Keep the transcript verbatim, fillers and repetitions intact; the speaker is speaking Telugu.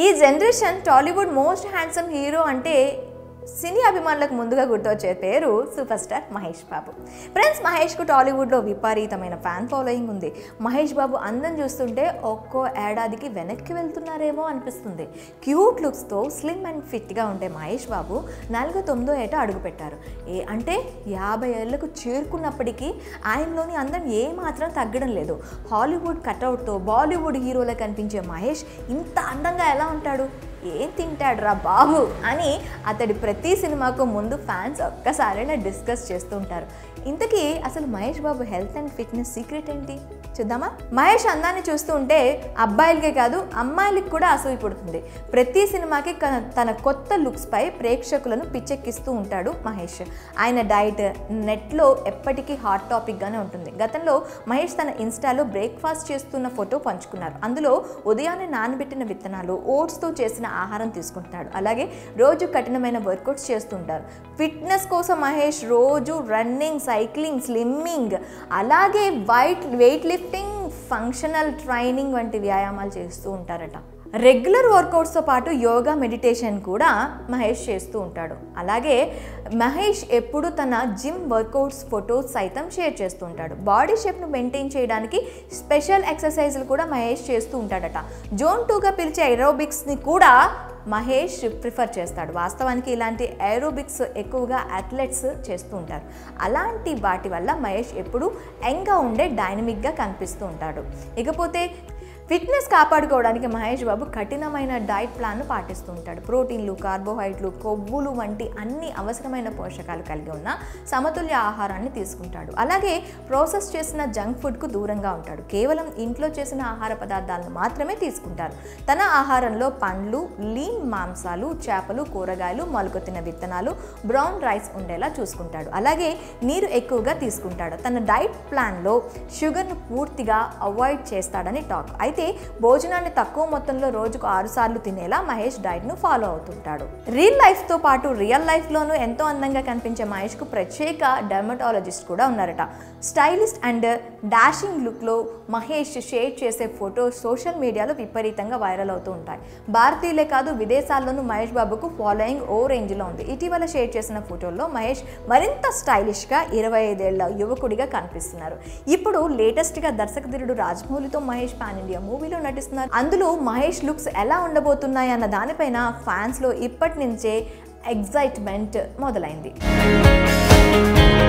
ఈ generation Tollywood most handsome hero అంటే సినీ అభిమానులకు ముందుగా గుర్తొచ్చే పేరు super star Mahesh Babu. Friends, మహేష్కు టాలీవుడ్లో విపరీతమైన ఫ్యాన్ ఫాలోయింగ్ ఉంది. మహేష్ బాబు అందం చూస్తుంటే ఒక్కో ఏడాదికి వెనక్కి వెళ్తున్నారేమో అనిపిస్తుంది. క్యూట్ లుక్స్తో స్లిమ్ అండ్ ఫిట్గా ఉండే మహేష్ బాబు నాలుగో తొమ్మిదో ఏట అడుగుపెట్టారు. ఏ అంటే యాభై ఏళ్లకు చేరుకున్నప్పటికీ ఆయనలోని అందం ఏమాత్రం తగ్గడం లేదు. హాలీవుడ్ కటౌట్తో బాలీవుడ్ హీరోలకు కనిపించే మహేష్ ఇంత అందంగా ఎలా ఉంటాడు, ఏం తింటాడు రా బాబు అని అతడి ప్రతి సినిమాకు ముందు ఫ్యాన్స్ ఒక్కసారైనా డిస్కస్ చేస్తూ ఉంటారు. ఇంతకీ అసలు Mahesh Babu health and fitness secret ఏంటి చూద్దామా? మహేష్ అందాన్ని చూస్తూ ఉంటే అబ్బాయిలకే కాదు అమ్మాయిలకి కూడా అసూయ పుడుతుంది. ప్రతి సినిమాకి తన కొత్త లుక్స్పై ప్రేక్షకులను పిచ్చెక్కిస్తూ ఉంటాడు మహేష్. ఆయన డైట్ నెట్లో ఎప్పటికీ హాట్ టాపిక్గానే ఉంటుంది. గతంలో మహేష్ తన ఇన్స్టాలో బ్రేక్ఫాస్ట్ చేస్తున్న ఫోటో పంచుకున్నారు. అందులో ఉదయాన్నే నానబెట్టిన విత్తనాలు, ఓట్స్తో చేసిన ఆహారం తీసుకుంటున్నాడు. అలాగే రోజు కఠినమైన వర్కౌట్స్ చేస్తుంటారు. ఫిట్నెస్ కోసం మహేష్ రోజు రన్నింగ్, సైక్లింగ్, స్లిమ్మింగ్, అలాగే weight weight lifting, functional training వంటి వ్యాయామాలు చేస్తూ ఉంటారట. రెగ్యులర్ వర్కౌట్స్తో పాటు యోగా, మెడిటేషన్ కూడా మహేష్ చేస్తూ ఉంటాడు. అలాగే మహేష్ ఎప్పుడు తన జిమ్ వర్కౌట్స్ ఫొటోస్ సైతం షేర్ చేస్తూ ఉంటాడు. బాడీ షేప్ను మెయింటైన్ చేయడానికి స్పెషల్ ఎక్సర్సైజులు కూడా మహేష్ చేస్తూ ఉంటాడట. జోన్ టూగా పిలిచే ఏరోబిక్స్ని కూడా మహేష్ ప్రిఫర్ చేస్తాడు. వాస్తవానికి ఇలాంటి ఏరోబిక్స్ ఎక్కువగా అథ్లెట్స్ చేస్తూ ఉంటారు. అలాంటి వాటి వల్ల మహేష్ ఎప్పుడు యంగ్గా ఉండే డైనమిక్గా కనిపిస్తూ ఉంటాడు. ఇకపోతే ఫిట్నెస్ కాపాడుకోవడానికి మహేష్ బాబు కఠినమైన డైట్ ప్లాన్ను పాటిస్తూ ఉంటాడు. ప్రోటీన్లు, కార్బోహైడ్రేట్లు, కొవ్వులు వంటి అన్ని అవసరమైన పోషకాలు కలిగి ఉన్న సమతుల్య ఆహారాన్ని తీసుకుంటాడు. అలాగే ప్రాసెస్ చేసిన జంక్ ఫుడ్కు దూరంగా ఉంటాడు. కేవలం ఇంట్లో చేసిన ఆహార పదార్థాలను మాత్రమే తీసుకుంటారు. తన ఆహారంలో పండ్లు, లీన్ మాంసాలు, చేపలు, కూరగాయలు, మొలకెత్తిన విత్తనాలు, బ్రౌన్ రైస్ ఉండేలా చూసుకుంటాడు. అలాగే నీరు ఎక్కువగా తీసుకుంటాడు. తన డైట్ ప్లాన్లో షుగర్ను పూర్తిగా అవాయిడ్ చేస్తాడని టాక్. అయితే భోజనాన్ని తక్కువ మొత్తంలో రోజుకు ఆరు సార్లు తినేలా మహేష్ డైట్ను ఫాలో అవుతుంటాడు. రియల్ లైఫ్తో పాటు రియల్ లైఫ్లోనూ ఎంతో అందంగా కనిపించే మహేష్కు ప్రత్యేక డెర్మటాలజిస్ట్ కూడా ఉన్నారట. స్టైలిస్ట్ అండ్ డాషింగ్ లుక్లో మహేష్ షేర్ చేసే ఫోటోస్ సోషల్ మీడియాలో విపరీతంగా వైరల్ అవుతూ ఉంటాయి. భారతీయులే కాదు విదేశాల్లోనూ మహేష్ బాబుకు ఫాలోయింగ్ ఓ రేంజ్లో ఉంది. ఇటీవల షేర్ చేసిన ఫోటోల్లో మహేష్ మరింత స్టైలిష్గా ఇరవై ఐదేళ్ల యువకుడిగా కనిపిస్తున్నారు. ఇప్పుడు లేటెస్ట్గా దర్శకధీరుడు రాజమౌళితో మహేష్ పాన్ ఇండియా మూవీలో నటిస్తున్నారు. అందులో మహేష్ లుక్స్ ఎలా ఉండబోతున్నాయి అన్న దానిపైన ఫ్యాన్స్లో ఇప్పటి నుంచే ఎగ్జైట్మెంట్ మొదలైంది.